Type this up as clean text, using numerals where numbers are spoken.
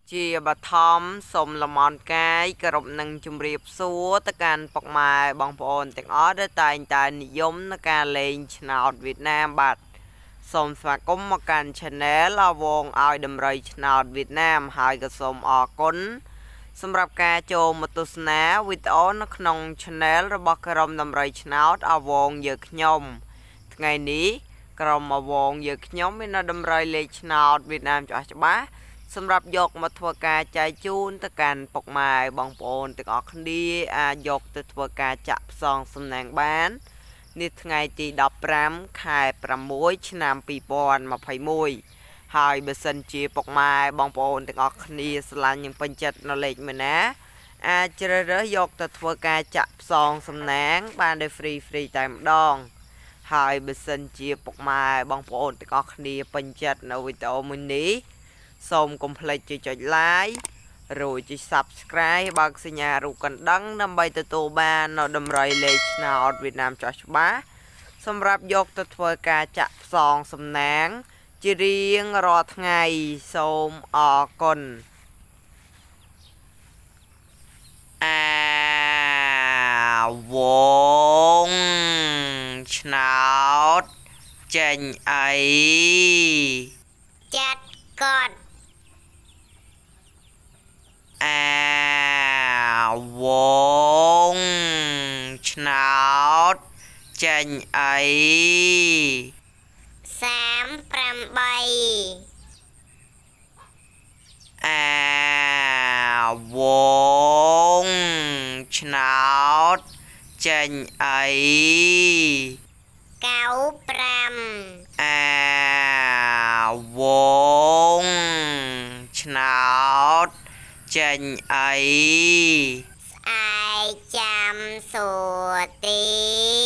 ជាបឋមសូមលំអរកាយគោរពនឹងជម្រាបសួរទៅកាន់ពុកម៉ែបងប្អូនទាំងអស់ដែលតែងតែនិយមនៅការលេងឆ្នោតវៀតណាមបាទសូមស្វាគមន៍មកកាន់ Channel អវងឲ្យដំរីឆ្នោតវៀតណាមហើយក៏សូមអរគុណសម្រាប់ការចូលមកទស្សនាវីដេអូនៅក្នុង Channel របស់ក្រុមដំរីឆ្នោតអវងយើងខ្ញុំថ្ងៃនេះក្រុមអវងយើងខ្ញុំមានដំរីលេខឆ្នោតវៀតណាមច្បាស់សម្រាប់យកមកធ្វើការចែកជូនទៅកាន់ពុកម៉ែបងប្អូនទាំងអស់គ្នាអាចយកទៅធ្វើការចាក់ផ្សងសំណាងបាននេះថ្ងៃទី15ខែ6ឆ្នាំ2021ហើយបើសិនជាពុកម៉ែបងប្អូនទាំងអស់គ្នាស្រឡាញ់និងពេញចិត្តនៅលេខមួយណាអាចជ្រើសរើសយកទៅធ្វើការចាក់ផ្សងសំណាងបានដោយ free តែម្ដងហើយបើសិនជាពុកម៉ែបងប្អូនទាំងអស់គ្នាពេញចិត្តនៅវីដេអូមួយនេះសូមកុំភ្លេចចុច like រួចចុច subscribe បើកសញ្ញារូបកណ្ដឹងដើម្បីទទួលបាននៅតម្រុយលេខឆ្នោតវៀតណាមចាស់ច្បាស់សម្រាប់យកទៅធ្វើការចាក់ផ្សងសំណាងជារៀងរាល់ថ្ងៃសូមអរគុណវងឆ្នោតចេញអីចាត់កត់វងឆ្នោតចេញអី 38 វងឆ្នោតចេញអី 95 វងឆ្នោតចេញអីស្អែកចាំសួរទី